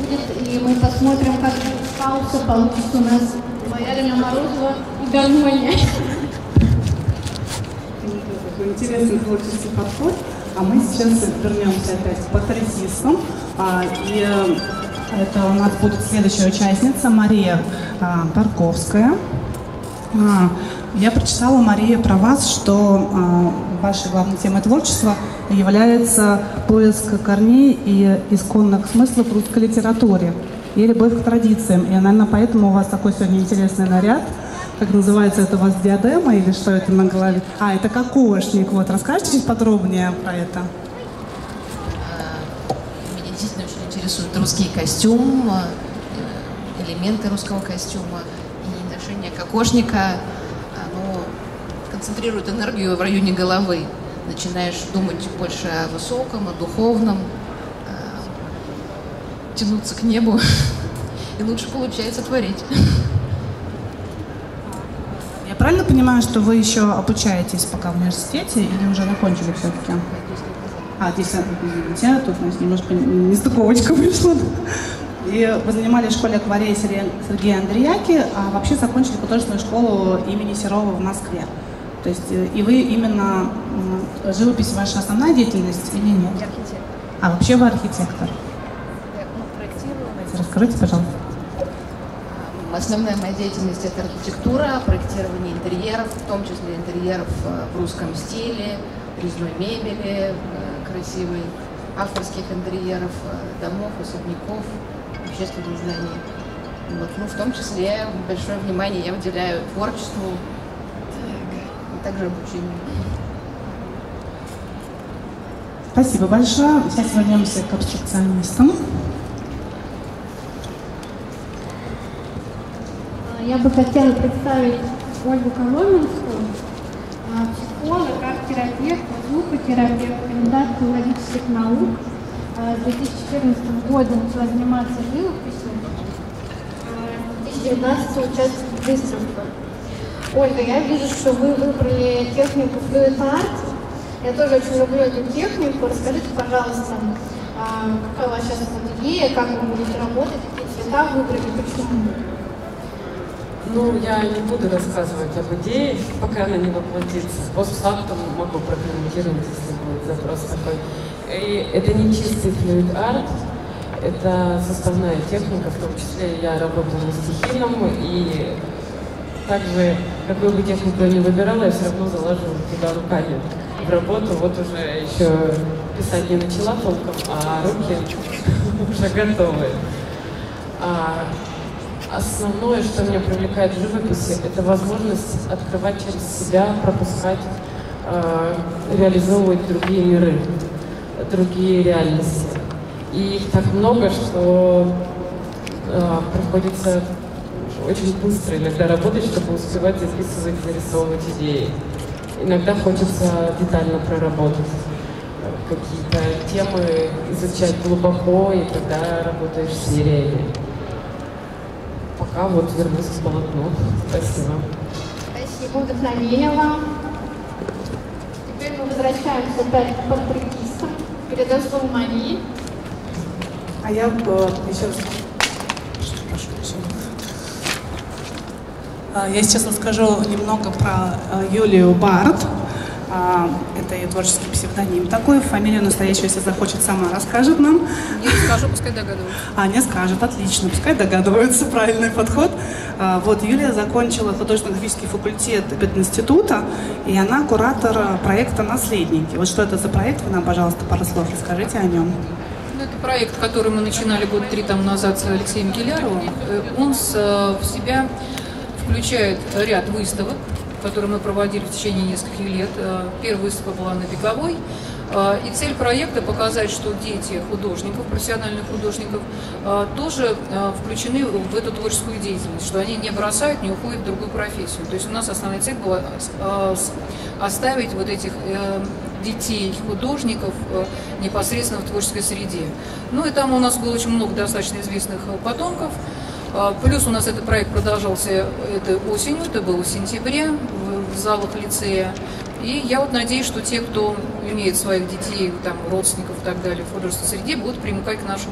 будет, и мы посмотрим, как пауза получится у нас Боярина Морозова и гармония. Такой интересный творческий подход. А мы сейчас вернемся опять к патриотистам. И это у нас будет следующая участница Мария Парковская. Я прочитала, Мария, про вас, что вашей главной темой творчества является поиск корней и исконных смыслов в русской литературе и любовь к традициям. И, наверное, поэтому у вас такой сегодня интересный наряд. Как называется это у вас, диадема или что это на голове? Это кокошник. Вот, расскажите чуть подробнее про это. Меня действительно очень интересует русский костюм, элементы русского костюма. И ношение кокошника, оно концентрирует энергию в районе головы. Начинаешь думать больше о высоком, о духовном, тянуться к небу, и лучше получается творить. Я правильно понимаю, что вы еще обучаетесь пока в университете или уже закончили все-таки? Здесь, извините, тут у нас немножко нестыковочка вышла. И вы занимались в школе акварели Сергея Андреяки, а вообще закончили художественную школу имени Серова в Москве. То есть, и вы именно живопись ваша основная деятельность или нет? Я архитектор. Вообще вы архитектор? Проектирую. Расскажите, пожалуйста. Основная моя деятельность — это архитектура, проектирование интерьеров, в том числе интерьеров в русском стиле, резной мебели красивой, авторских интерьеров домов, особняков, общественных зданий. В том числе большое внимание я уделяю творчеству, и также обучению. Спасибо большое. Сейчас вернемся к абстракционистам. Я бы хотела представить Ольгу Коломенскую, психолог, арт-терапевт, звукотерапевт, кандидат филологических наук. С 2014 года начала заниматься живописью. В 2019 участвовала в выставке. Ольга, я вижу, что вы выбрали технику Fluid Art. Я тоже очень люблю эту технику. Расскажите, пожалуйста, какая у вас сейчас идея, как вы будете работать, какие цвета выбрали, почему? Я не буду рассказывать об идее, пока она не воплотится. Постфактум могу прокомментировать, если будет запрос такой. И это не чистый fluid art, это составная техника, в том числе я работаю на стихийном, и также, какую бы технику я ни выбирала, я все равно залаживаю туда руками в работу. Вот уже еще писать не начала толком, а руки уже готовы. Основное, что меня привлекает в живописи, это возможность открывать через себя, пропускать, реализовывать другие миры, другие реальности. И их так много, что приходится очень быстро иногда работать, чтобы успевать записывать, зарисовывать идеи. Иногда хочется детально проработать какие-то темы, изучать глубоко, и тогда работаешь с сериями. Пока вот вернусь к полотну. Спасибо. Спасибо, вдохновения вам. Теперь мы возвращаемся опять к портретистам. Передаю слово Марии. Я еще раз... Я сейчас расскажу немного про Юлию Барт. Это ее творческий псевдоним такой. Фамилию настоящую, если захочет, сама расскажет нам. Не расскажу, пускай догадываются. Не скажет, отлично, пускай догадываются, правильный подход. Вот, Юлия закончила художественно-графический факультет пединститута, и она куратор проекта «Наследники». Вот что это за проект, вы нам, пожалуйста, пару слов расскажите о нем. Это проект, который мы начинали год 3 тому назад с Алексеем Гиляровым. Он в себя включает ряд выставок, которые мы проводили в течение нескольких лет. Первая выставка была на Беговой. И цель проекта — показать, что дети художников, профессиональных художников, тоже включены в эту творческую деятельность, что они не бросают, не уходят в другую профессию. То есть у нас основная цель была оставить вот этих детей художников непосредственно в творческой среде. И там у нас было очень много достаточно известных потомков. Плюс у нас этот проект продолжался этой осенью, это было в сентябре в залах лицея. И я надеюсь, что те, кто имеет своих детей, родственников и так далее в художественной среде, будут примыкать к нашему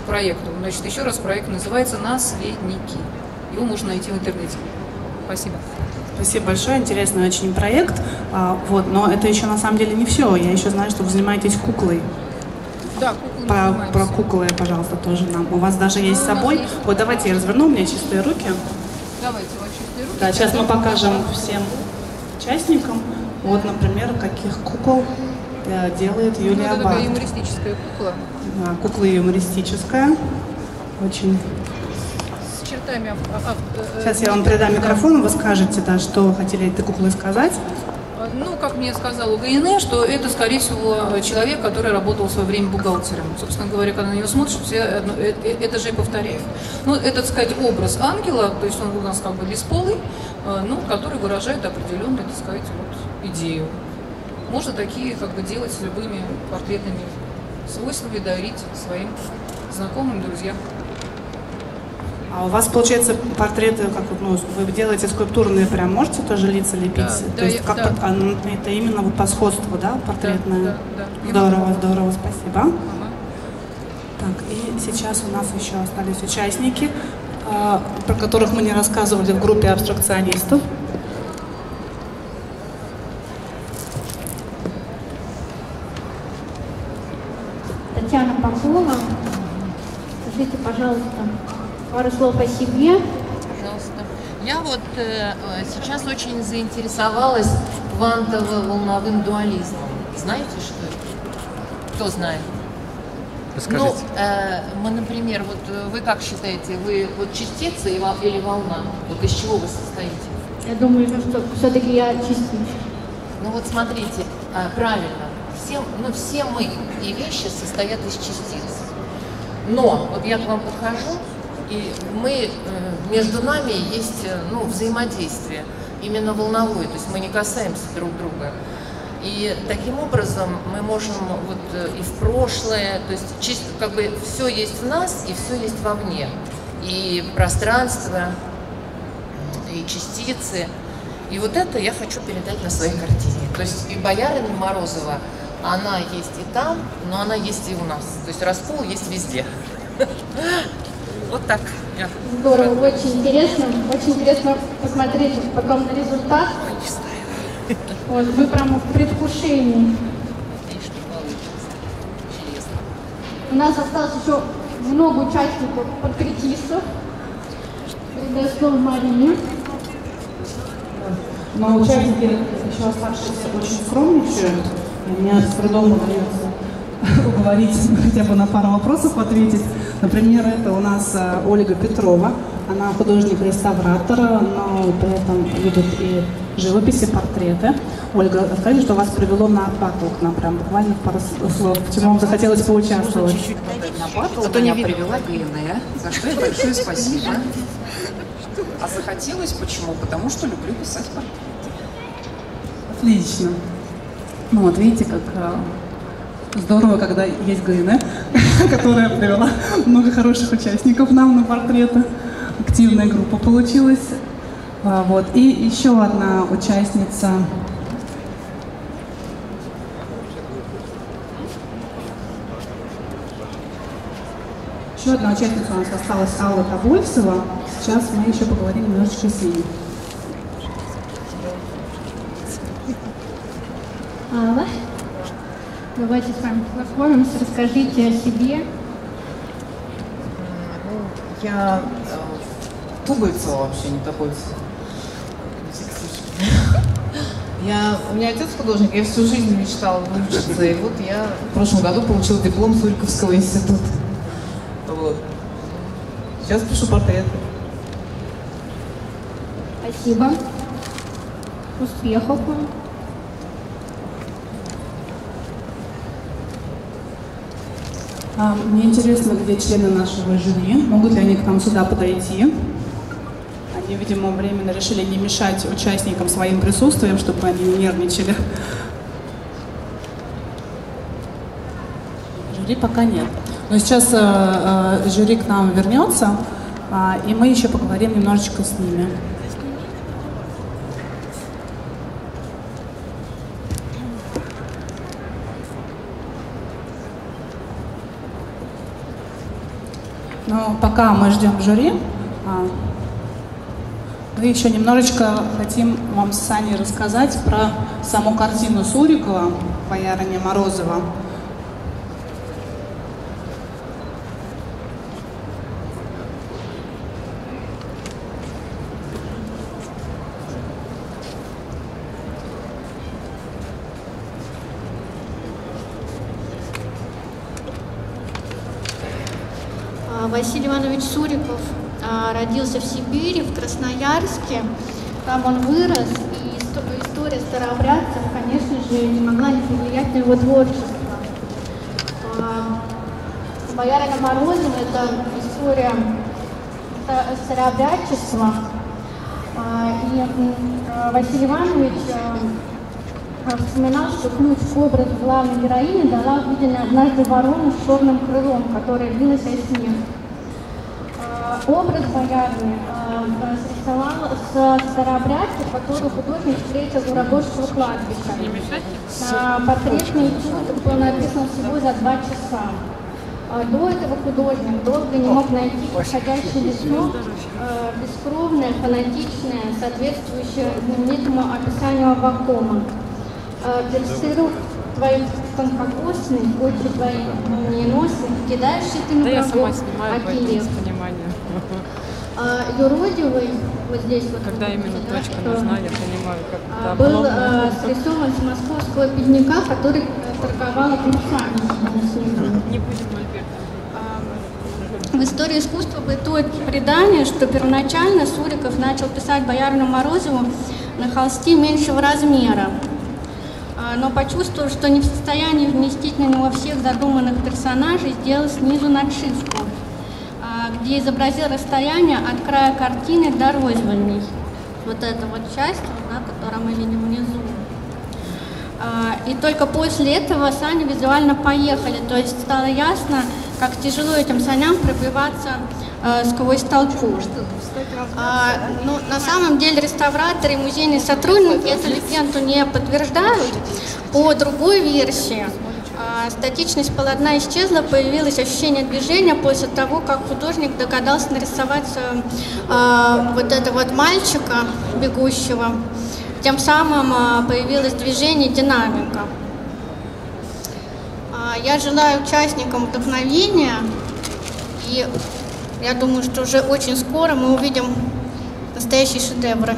проекту. Значит, еще раз, проект называется «Наследники». Его можно найти в интернете. Спасибо. Спасибо большое, интересный очень проект. Вот, но это еще на самом деле не все. Я еще знаю, что вы занимаетесь куклой. Да, куклы Про куклы, пожалуйста, тоже нам. У вас даже есть с собой. Вот давайте я разверну, у меня чистые руки. Давайте, ваши чистые руки. Да, сейчас мы покажем всем участникам. Вот, например, каких кукол делает Юлия Это Барт. такая юмористическая кукла. Да, кукла юмористическая. Очень. С чертами... Сейчас я вам передам микрофон, вы скажете, да, что вы хотели этой куклой сказать. Ну, как мне сказал УГН, что это, скорее всего, человек, который работал в свое время бухгалтером. Собственно говоря, когда на него смотришь, все это же и повторяют. Ну, это, так сказать, образ ангела, то есть он у нас как бы бесполый, ну, который выражает определенную, так сказать, вот, идею. Можно такие как бы делать с любыми портретными свойствами, дарить своим знакомым, друзьям. А у вас, получается, портреты, как ну, вы делаете скульптурные, прям можете тоже лица лепить? Да, То есть как это именно вот по сходству, да, портретное? Да. Здорово, здорово, спасибо. Ага. Так, и сейчас у нас еще остались участники, про которых мы не рассказывали в группе абстракционистов. Татьяна Попова. Скажите, пожалуйста, пару слов о себе. Пожалуйста. Я вот сейчас очень заинтересовалась квантово-волновым дуализмом. Знаете, что это? Кто знает? Расскажите. Ну, мы, например, вот вы как считаете, вы вот частица или волна? Вот из чего вы состоите? Я думаю, что все-таки я частичка. Ну вот смотрите, правильно, все мы и вещи состоят из частиц. Но вот я к вам подхожу, и мы, между нами есть взаимодействие, именно волновое, то есть мы не касаемся друг друга. И таким образом мы можем вот и в прошлое, то есть чисто как бы все есть в нас и все есть вовне. И пространство, и частицы. И вот это я хочу передать на своей картине. То есть и Боярина Морозова, она есть и там, но она есть и у нас. То есть раскол есть везде. Вот так. Здорово, очень интересно посмотреть потом на результат. Вот, мы прямо в предвкушении. У нас осталось еще много участников портретистов. Передаю слово Марине. Но участники еще оставшиеся очень скромничают. Мне с трудом удается уговорить хотя бы на пару вопросов ответить. Например, это у нас Ольга Петрова. Она художник-реставратор, но при этом любит и живописи, портреты. Ольга, расскажите, что вас привело на батл к нам, прям буквально в пару слов. Почему вам захотелось поучаствовать? Чуть-чуть на батл меня привела ГНЭ, за что ей большое спасибо. А захотелось почему? Потому что люблю писать портреты. Отлично. Ну вот видите, как здорово, когда есть ГНЭ, которая привела много хороших участников нам на портреты. Активная группа получилась. Вот. И еще одна участница. Еще одна участница у нас осталась, Алла Тобольцева. Сейчас мы еще поговорим немножечко с ней. Алла, давайте с вами познакомимся, расскажите о себе. Я Тугольцева вообще, не Тобольцева. У меня отец художник, я всю жизнь мечтала выучиться, и вот я в прошлом году получила диплом Суриковского института. Вот. Сейчас пишу портреты. Спасибо. Успехов вам. Мне интересно, где члены нашего жюри, могут ли они к нам сюда подойти. Они, видимо, временно решили не мешать участникам своим присутствием, чтобы они не нервничали. Жюри пока нет. Но сейчас жюри к нам вернется, и мы еще поговорим немножечко с ними. Но пока мы ждем жюри, мы еще немножечко хотим вам с Саней рассказать про саму картину Сурикова «Боярыня Морозова». Василий Иванович Суриков родился в Сибири, в Красноярске. Там он вырос, и история старообрядцев, конечно же, не могла не повлиять на его творчество. «Боярыня Морозова» — это история старообрядчества. И Василий Иванович вспоминал, что ключ к образу главной героини дала увиденная однажды ворона с черным крылом, которая билась о снег. Образ боярыни срисовал с старообрядцев, который художник встретил у рабочего кладбища. Портретный этюд был написан всего за 2 часа. До этого художник долго не мог найти подходящее лицо, бескровное, фанатичное, соответствующее знаменитому описанию Аввакума. Персиру твои тонкокосные, очи твои молниеносные, кидающие ты на врагов, Ахиллес. Юродивый, вот здесь вот, когда именно точка нужна, я понимаю, как был срисован с московского бедняка, который торговал огурцами. Не будем, В истории искусства бытует предание, что первоначально Суриков начал писать Боярыню Морозову на холсте меньшего размера, но почувствовал, что не в состоянии вместить на него всех задуманных персонажей, сделал снизу надшивку, где изобразил расстояние от края картины до розвальней. Вот эта вот часть, да, которую мы видим внизу. И только после этого сани визуально поехали, то есть стало ясно, как тяжело этим саням пробиваться сквозь толпу. Ну, на самом деле реставраторы и музейные сотрудники эту легенду не подтверждают. По другой версии, статичность полотна исчезла, появилось ощущение движения после того, как художник догадался нарисовать вот этого вот мальчика, бегущего. Тем самым появилось движение динамика. Я желаю участникам вдохновения, и я думаю, что уже очень скоро мы увидим настоящие шедевры.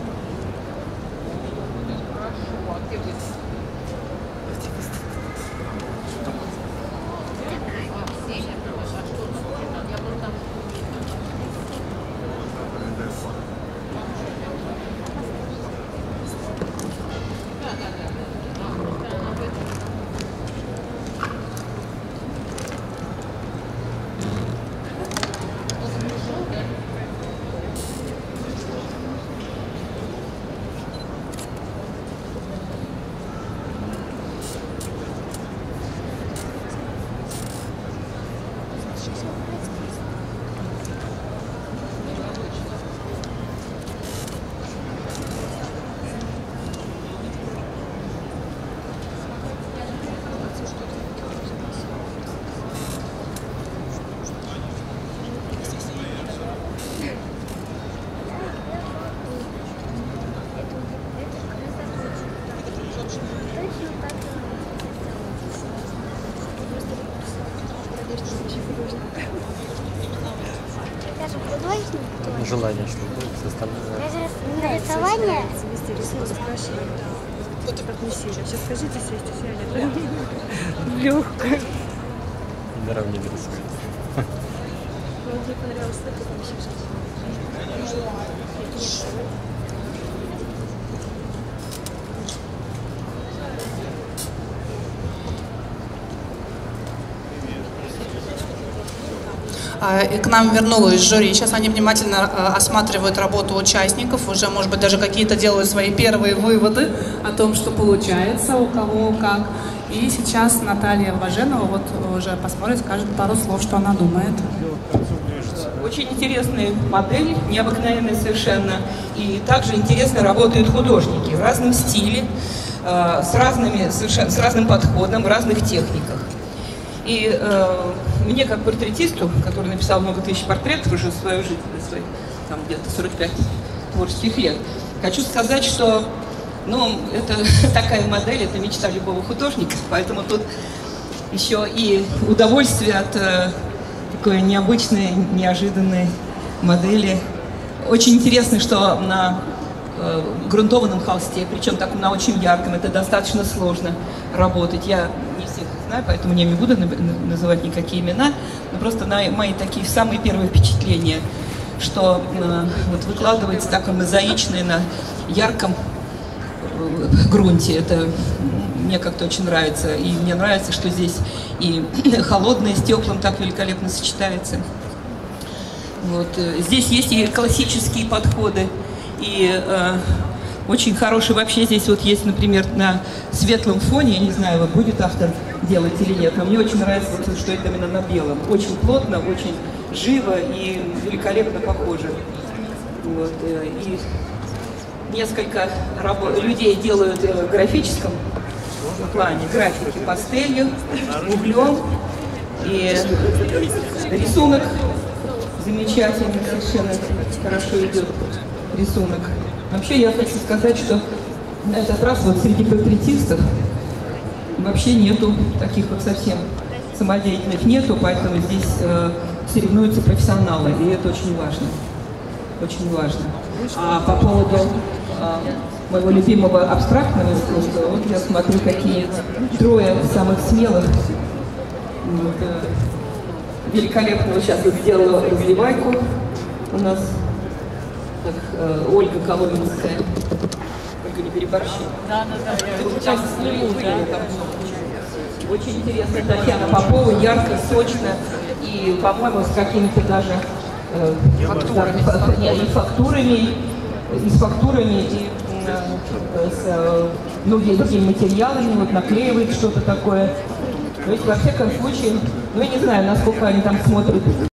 Желание, чтобы было остальное. Нарисование? Как мессия. Сейчас скажите, сесть, сядет. Легкая. Наравне нарисует. Мне понравилось, как это вообще. И к нам вернулось жюри. Сейчас они внимательно осматривают работу участников, уже, может быть, даже какие-то делают свои первые выводы о том, что получается, у кого как. И сейчас Наталья Баженова вот уже посмотрит, скажет пару слов, что она думает. Очень интересные модели, необыкновенные совершенно. И также интересно работают художники в разном стиле, с разным подходом, в разных техниках. И мне как портретисту, который написал много тысяч портретов уже в свою жизнь, там где-то 45 творческих лет, хочу сказать, что это такая модель, это мечта любого художника, поэтому тут еще и удовольствие от такой необычной, неожиданной модели. Очень интересно, что на грунтованном холсте, причем так на очень ярком, это достаточно сложно работать. Я не всех знаю, поэтому не буду называть никакие имена, но просто мои такие самые первые впечатления, что вот выкладывается такое мозаичное на ярком грунте. Это мне как-то очень нравится. И мне нравится, что здесь и холодное с теплым так великолепно сочетается. Вот. Здесь есть и классические подходы, и очень хороший вообще здесь вот есть, например, на светлом фоне, я не знаю, вот будет автор делать или нет, но мне очень нравится, вот, что это именно на белом. Очень плотно, очень живо и великолепно похоже. Вот. И несколько людей делают в графическом плане графики пастелью, углем, и рисунок замечательный, совершенно хорошо идет рисунок. Вообще я хочу сказать, что на этот раз вот среди портретистов вообще нету таких вот совсем самодеятельных нету, поэтому здесь соревнуются профессионалы, и это очень важно. Очень важно. А по поводу моего любимого абстрактного искусства, вот я смотрю, какие трое самых смелых. Вот, великолепно вот сейчас вот сделала разливайку у нас. Так, Ольга Коломенская. Ольга, не переборщи. Да, я сейчас сниму, да. Очень интересно, Татьяна Попова, ярко, сочно и, по-моему, с какими-то даже фактурами, и с многими другими материалами, вот наклеивает что-то такое. То есть, во всяком случае, я не знаю, насколько они там смотрят